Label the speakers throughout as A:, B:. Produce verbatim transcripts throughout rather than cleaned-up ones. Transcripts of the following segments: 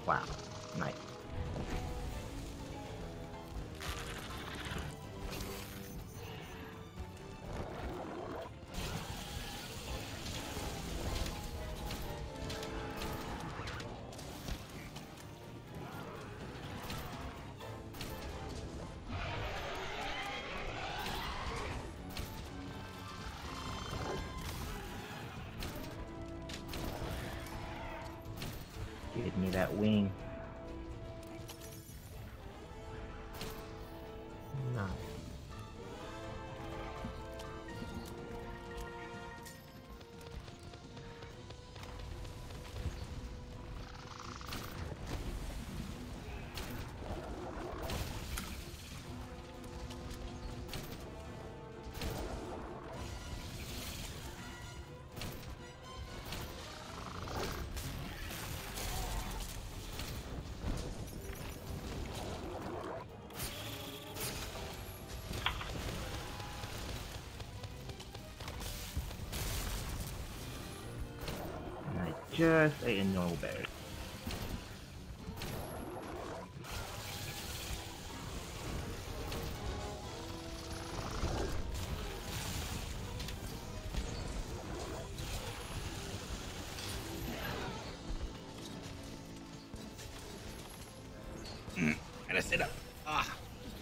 A: Wow, nice. Give me that wing.
B: Nice.
A: Just ate a normal berry.
C: Gotta sit up. Ah.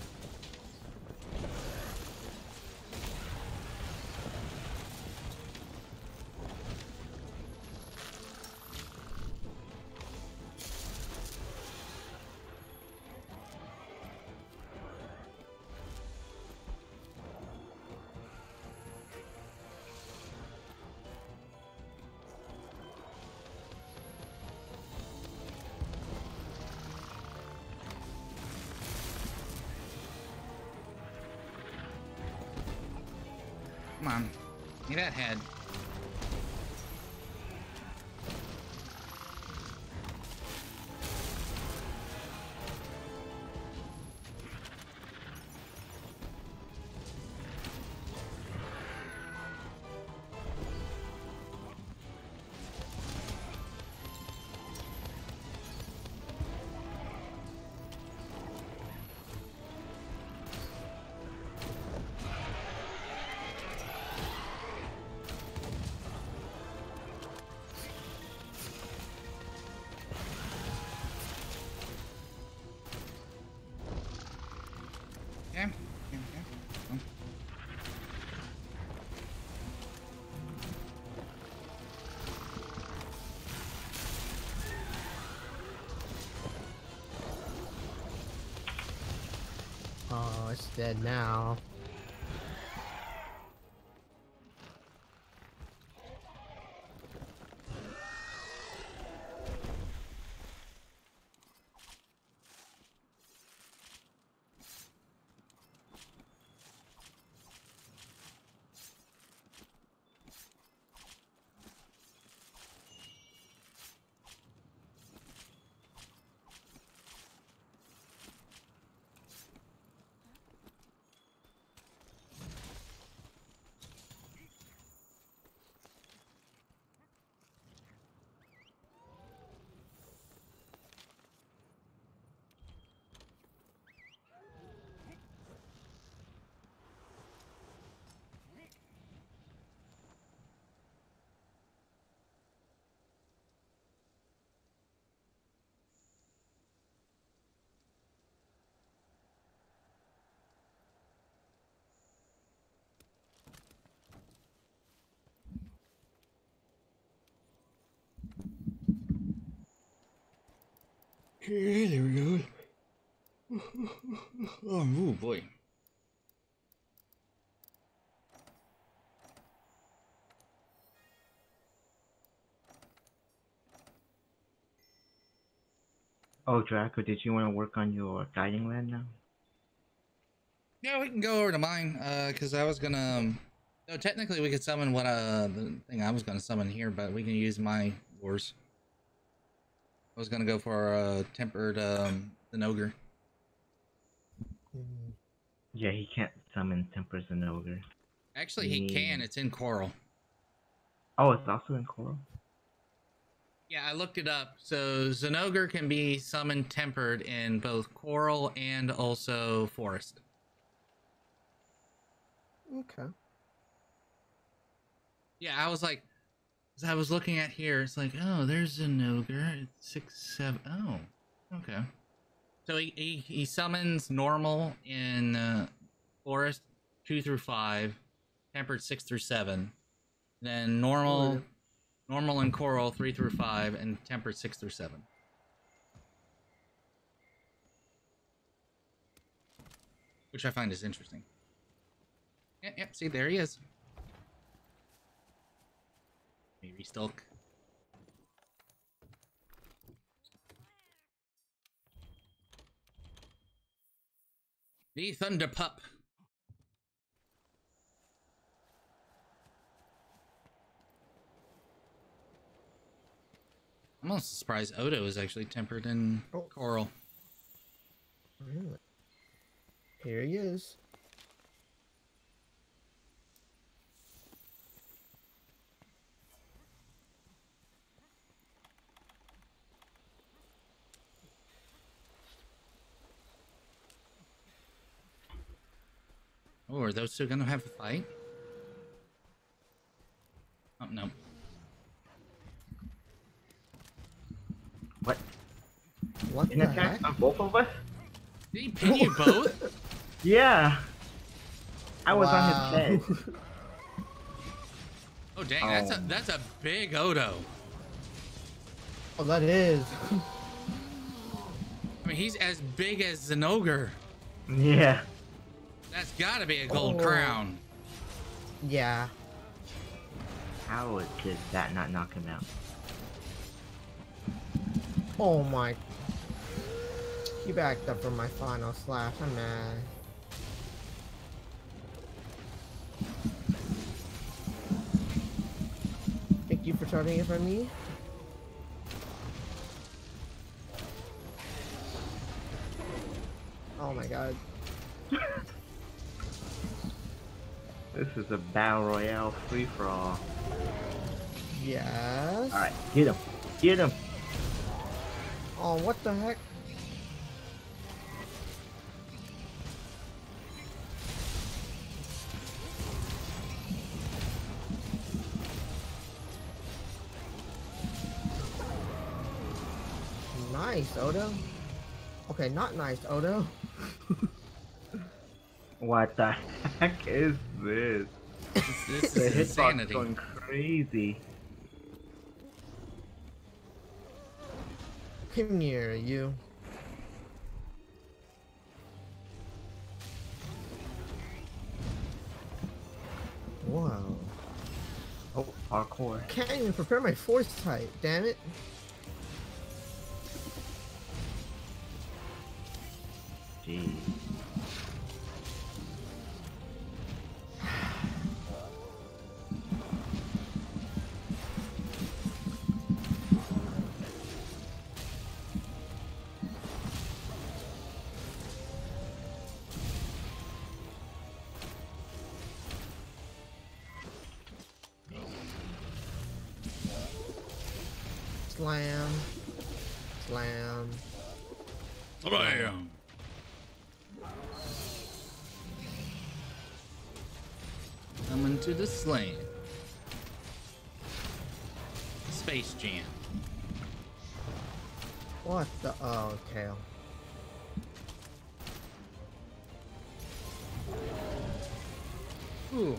C: Come on. Give me that head. Okay. Okay. Okay.
B: Oh, it's dead now.
C: Okay, there we go. Oh, ooh, boy.
A: Oh, Draco, did you want to work on your guiding land now?
C: Yeah, we can go over to mine, uh, because I was gonna, um, no, technically we could summon what, uh, the thing I was gonna summon here, but we can use my wars. I was gonna go for, uh, tempered, um, the ogre.
B: Mm.
A: Yeah, he can't summon Tempers and Ogre.
C: Actually,
A: You
C: he
A: need...
C: can, it's in coral.
A: Oh, it's also in Coral?
C: Yeah, I looked it up. So Zinogre can be summoned tempered in both coral and also forest.
B: Okay.
C: Yeah, I was like, as I was looking at here, it's like, oh, there's Zinogre. It's six, seven. Oh, okay. So he, he, he summons normal in uh, forest two through five, tempered six through seven, then normal.
B: Oh,
C: Normal and coral three through five, and tempered six through seven. Which I find is interesting. Yep, yep, see, there he is. Maybe Stalk. The Thunder Pup. I'm also surprised Odo is actually tempered in
B: Oh.
C: coral.
B: really? Here he is.
C: Oh, are those two gonna have a fight? Oh, no.
A: What?
B: What
A: An
B: the
A: attack
B: heck?
A: on both of us?
C: Did he pin you both?
A: Yeah. I was
B: Wow.
A: on his head.
C: Oh, dang, that's a
A: Oh.
C: that's a big Odo.
B: Oh, that is.
C: I mean, he's as big as Zinogre.
A: Yeah.
C: That's gotta be a gold
B: Oh.
C: crown.
B: Yeah.
A: How did that not knock him out?
B: Oh my. He backed up from my final slash. I'm mad. Thank you for starting it from me. Oh my god.
A: This is a battle royale free for all.
B: Yes.
A: Alright, get him. Get him.
B: Oh, what the heck? Nice, Odo. Okay, not nice, Odo.
A: What the heck is this?
C: This, this
A: The
C: is
A: hitbox
C: insanity.
A: going crazy.
B: Come here, you. Whoa.
A: Oh, parkour.
B: Can't even prepare my force type, damn it.
A: Jeez.
B: Slam. Slam.
C: Bam! Coming to the slam. Space Jam.
B: What the? Oh, tail.
C: Ooh.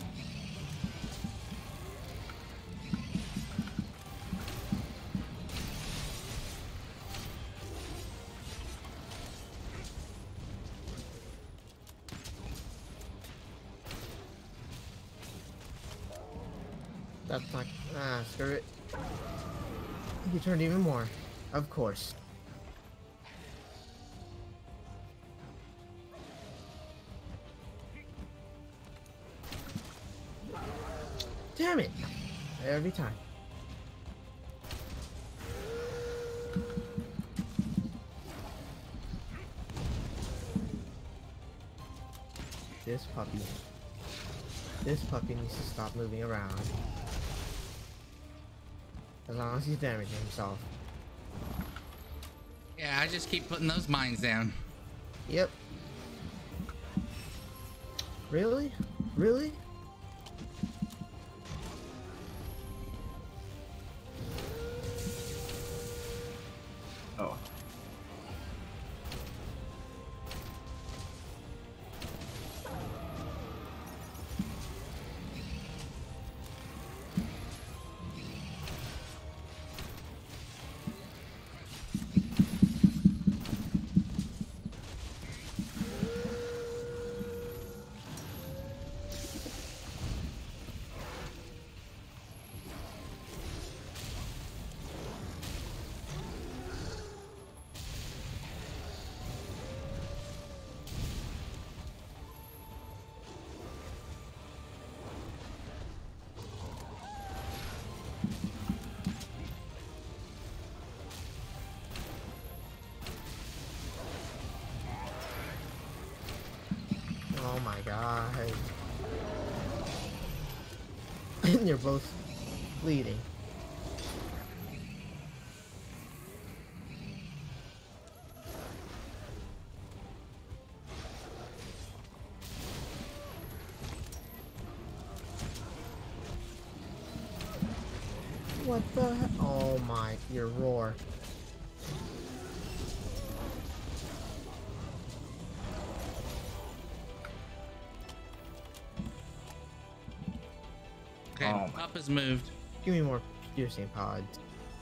B: That's not. Ah, screw it. He turned even more. Of course. Damn it! Every time. This puppy. This puppy needs to stop moving around. As long as he's damaging himself.
C: Yeah, I just keep putting those mines down.
B: Yep. Really? Really?
A: Oh.
B: Oh my god. And you're both bleeding. What the he- Oh my, your roar.
C: Okay,
A: Oh my-
C: up is moved.
B: Give me more piercing pods.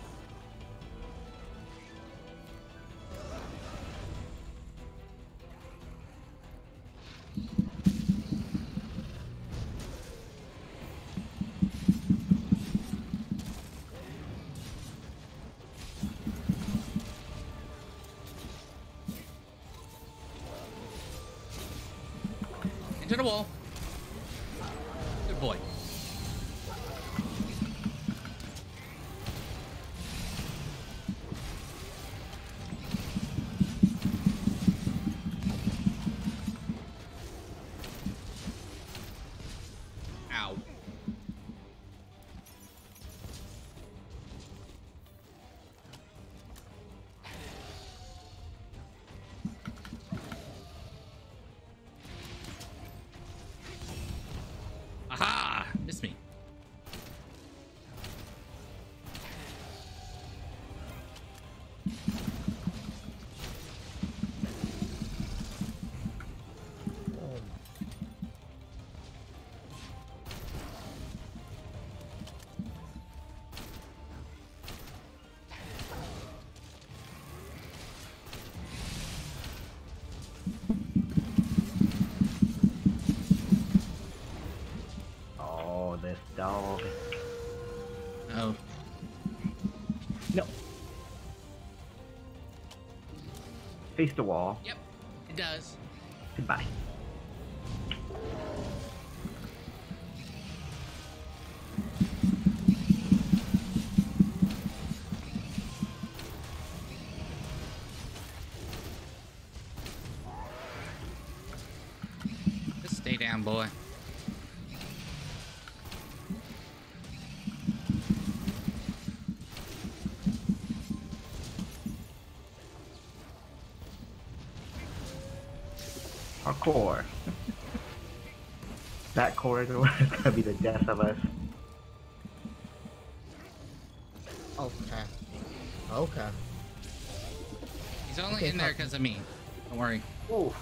C: Into the wall. Good boy. Ow. Aha! Missed me.
B: Oh.
A: Oh, this dog.
C: Oh.
A: No. Face the wall.
C: Yep. It does.
A: Goodbye.
C: Just stay down, boy.
A: Hardcore. That corridor is gonna be the death of us.
B: Okay. Okay.
C: He's only
B: Okay,
C: in there
B: fuck.
C: because of me. Don't worry.
A: Ooh.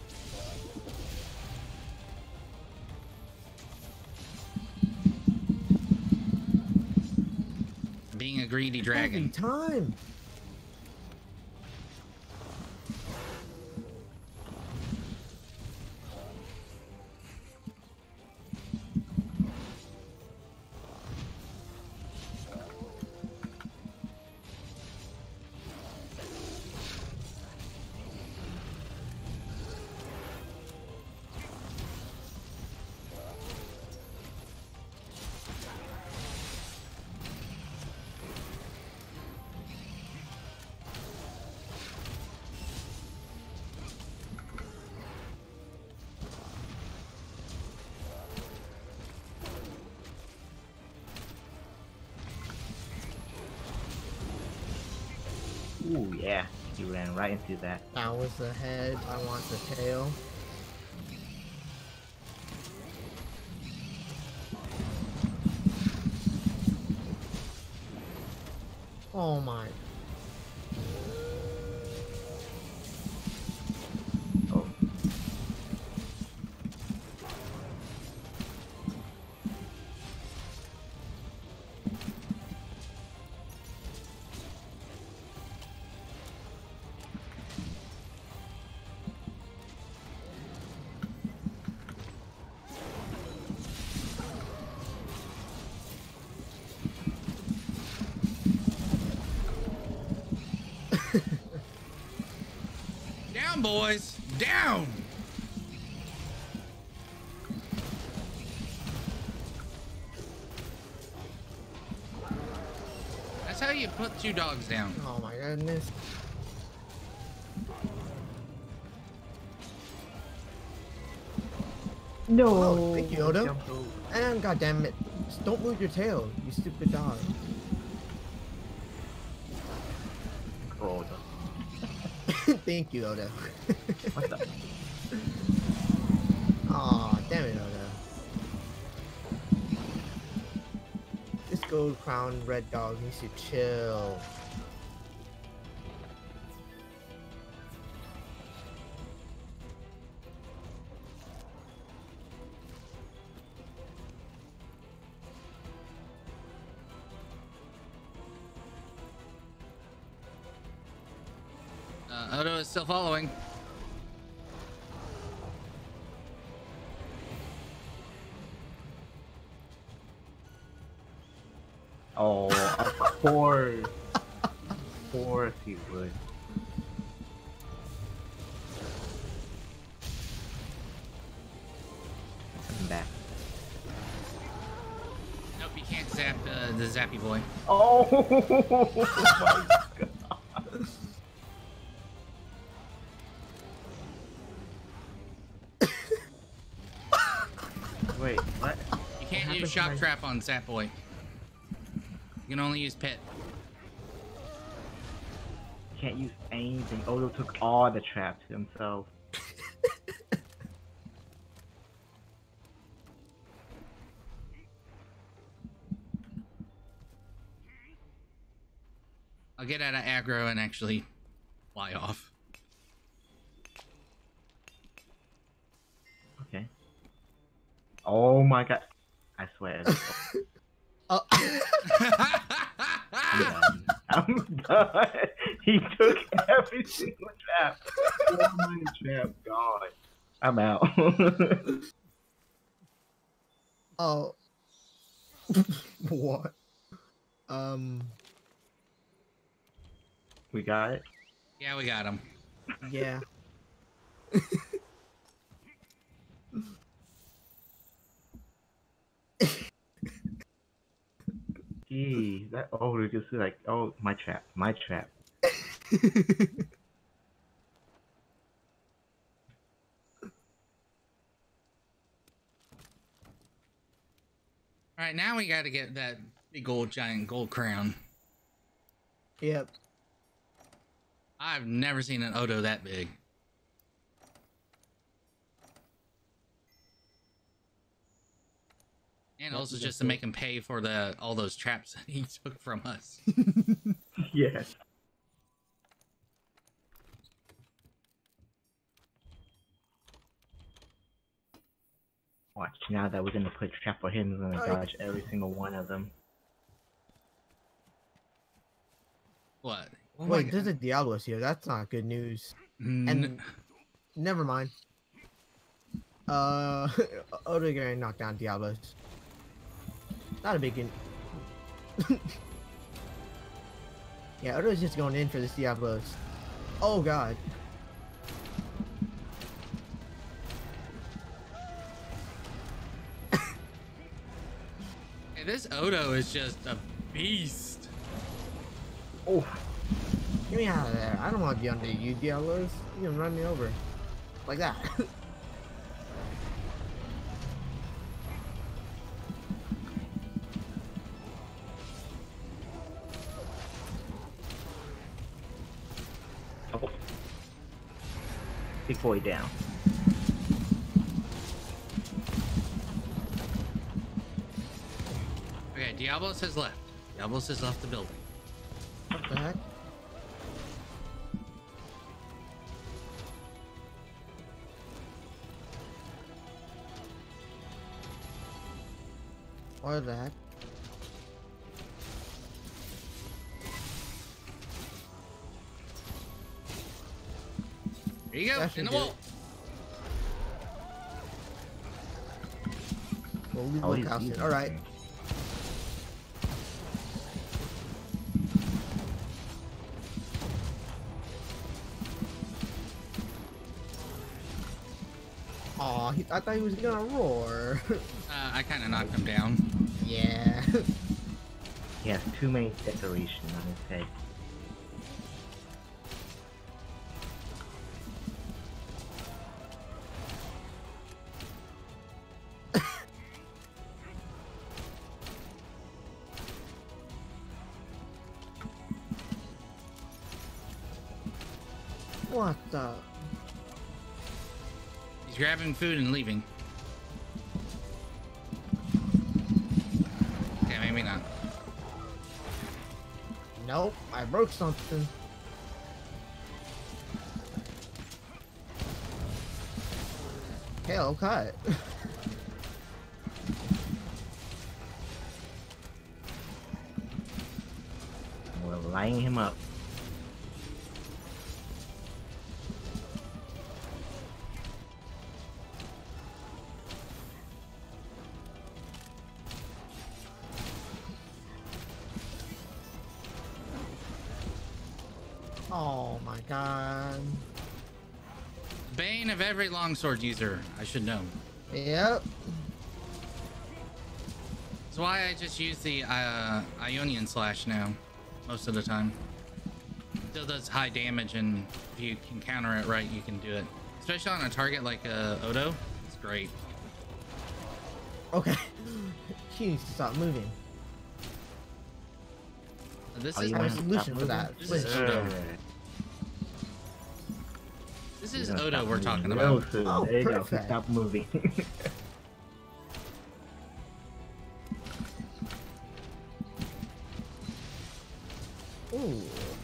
C: Being a greedy
B: Every
C: dragon.
B: time.
A: Yeah, you ran right into that.
B: That was the head. I want the tail. Oh my.
A: Oh.
C: Down, boys! Down! That's how you put two dogs down.
B: Oh my goodness.
A: No.
B: Oh, thank you, Odo.
A: Jump over.
B: And goddamn it, just don't move your tail, you stupid dog.
A: Oh, the-
B: Thank you, Odo.
A: what the?
B: Aw, damn it, Odo. This gold crown red dog needs to chill.
C: Uh, Odo is still following.
A: Oh, of course. Of course he would. I'm back.
C: Nope, you can't zap uh, the zappy boy.
A: Oh my god. Wait, what?
C: You can't
A: happened
C: use
A: to
C: shock
A: my-
C: trap on Zap Boy. You can only use pit.
A: Can't use anything. Odo took all the traps himself.
C: I'll get out of aggro and actually fly off.
A: Okay. Oh my god. I swear.
B: Oh.
A: I'm done. I'm done. He took every single trap. Four minute trap gone. I'm out.
B: Oh. What? Um,
A: We got it.
C: Yeah, we got him.
B: yeah.
A: Gee, that Odo just like, oh, my trap, my trap.
C: All right, now we got to get that big old giant gold crown.
B: Yep.
C: I've never seen an Odo that big. And
B: Yep,
C: also
B: you
C: just
B: got
C: to make him pay for the all those traps that he took from us.
A: Yes. Watch, now that we're gonna put trap for him, he's gonna
B: Oh.
A: dodge every single one of them.
C: What? Oh my
B: Wait,
C: God.
B: there's a Diablos here. That's not good news.
C: N-
B: And never mind. Uh, Odo gonna knock down Diablos. Not a big. In yeah, Odo's just going in for this Diablos. Oh god.
C: Hey, this Odo is just a beast.
A: Oh,
B: Get me out of there. I don't want to be under you, Diablos. You can run me over. Like that.
A: Big boy down.
C: Okay, Diablos has left. Diablos has left the building.
B: What the heck? What the heck?
C: Here you go,
B: That
C: in the
B: should do
C: wall.
B: Well, we
A: Oh,
B: will
A: he's
B: cast it.
A: using
B: Alright.
A: it.
B: Aw, he, I thought he was gonna roar.
C: Uh, I kind of knocked him down.
B: Yeah.
A: He has too many decorations on his head.
B: What the?
C: He's grabbing food and leaving. Okay, maybe not.
B: Nope, I broke something. Hell, cut.
A: We're lining him up.
B: Oh my god.
C: Bane of every longsword user. I should know.
B: Yep.
C: That's why I just use the uh, Ionian Slash now, most of the time. Still does high damage, and if you can counter it right, you can do it. Especially on a target like uh, Odo, it's great.
B: Okay. She needs to stop moving.
C: This
A: Oh,
C: is
A: you
B: I have a
A: want to
B: solution
A: stop
B: for that.
C: moving? This is
B: Switch.
C: Odo. This is Odo we're talking about.
B: Oh,
A: there you go.
B: perfect.
A: Stop moving.
B: Ooh.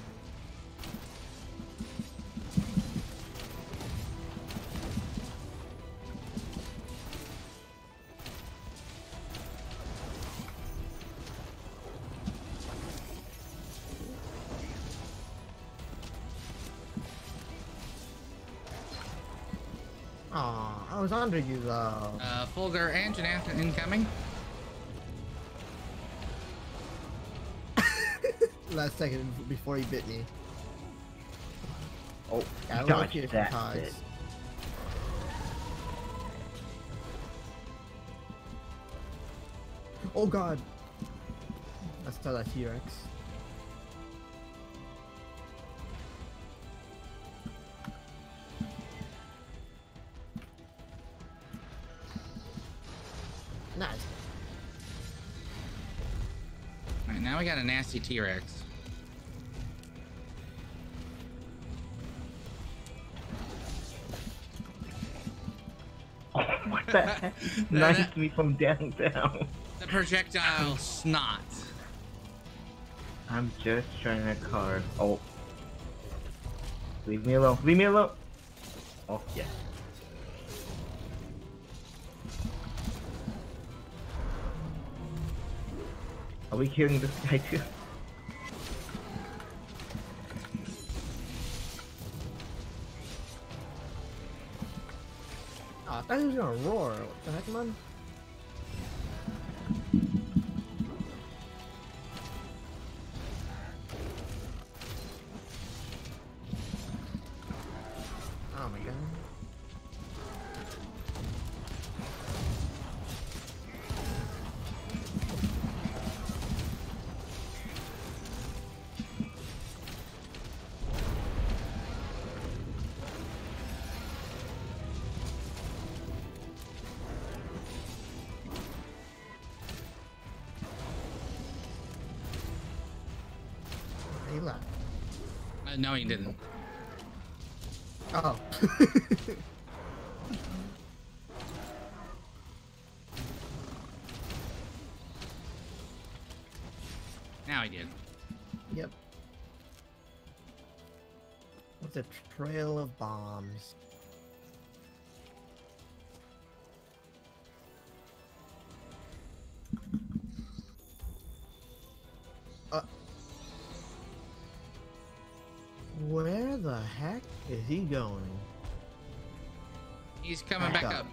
B: Aw, I was under you though.
C: Uh, Fulgur and Janathan incoming.
B: Last second before he bit me.
A: Oh,
B: I
A: dodge
B: love you
A: that.
B: sometimes.
A: Shit.
B: Oh god. That's still that T-Rex. Nice.
C: Alright, now we got a nasty T-Rex.
A: Oh, what the heck? Knifed me from downtown.
C: The projectile snot.
A: I'm just trying to carve. Oh. Leave me alone. Leave me alone. Oh, yes. Are we killing this guy too?
B: Oh, I thought he was gonna roar. What the heck, man? Oh my god. He left.
C: Uh, no, he didn't.
B: Oh.
C: Now he did.
B: Yep. It's a trail of bombs. Uh, where the heck is he going?
C: He's coming
B: Back
C: back,
B: up.
C: up.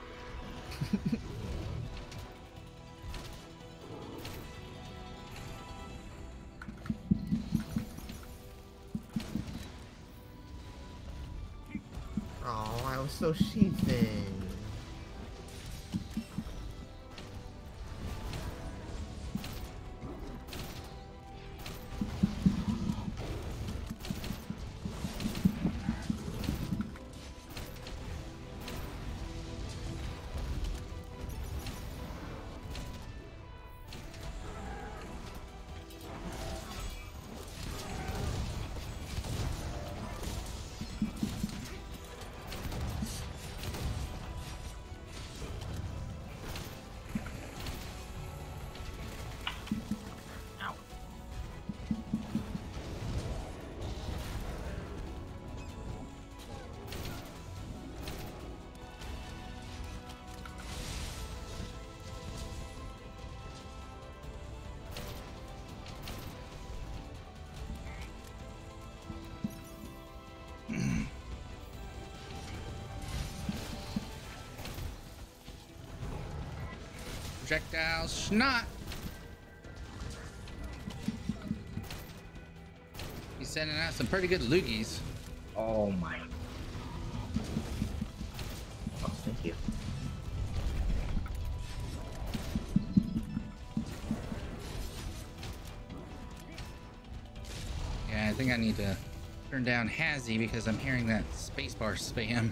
B: Oh, I was so sheeping.
A: Ow.
C: Projectile snot. He's sending out some pretty good loogies.
A: Oh my. Oh, thank you.
C: Yeah, I think I need to turn down Hazzy because I'm hearing that spacebar spam.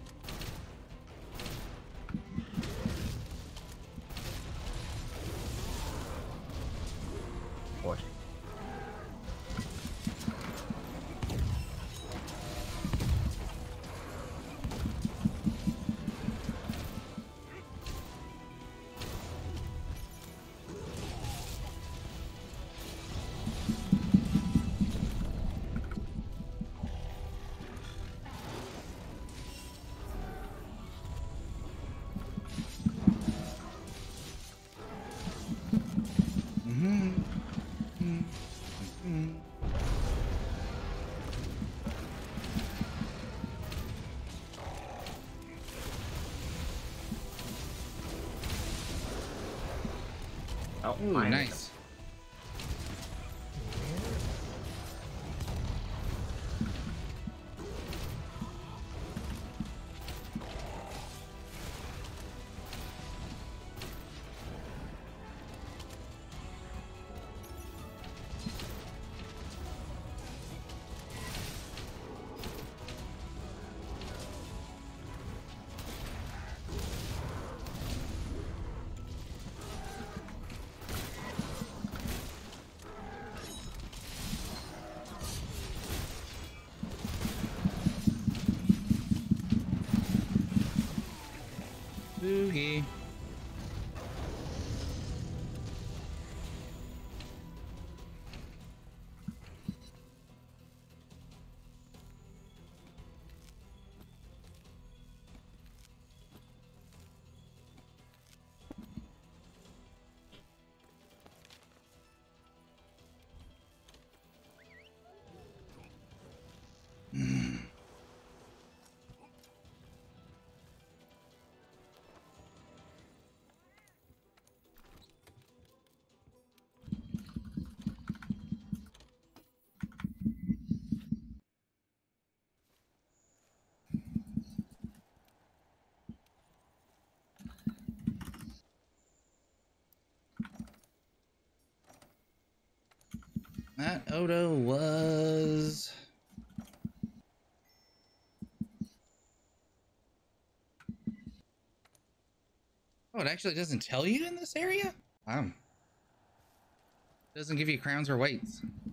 A: Of course. Oh,
C: Ooh,
A: finally.
C: nice. Boogie. That Odo was... Oh, it actually doesn't tell you in this area? Wow. Doesn't give you crowns or weights.